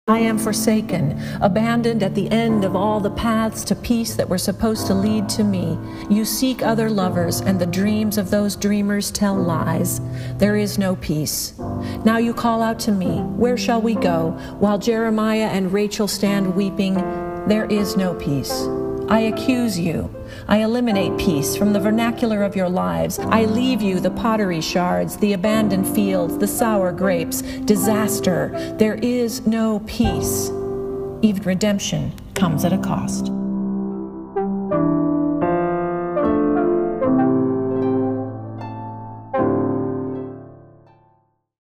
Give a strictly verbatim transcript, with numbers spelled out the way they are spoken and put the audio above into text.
I am forsaken, abandoned at the end of all the paths to peace that were supposed to lead to me. You seek other lovers, and the dreams of those dreamers tell lies. There is no peace. Now you call out to me, where shall we go? While Jeremiah and Rachel stand weeping, there is no peace. I accuse you. I eliminate peace from the vernacular of your lives. I leave you the pottery shards, the abandoned fields, the sour grapes, disaster. There is no peace. Even redemption comes at a cost.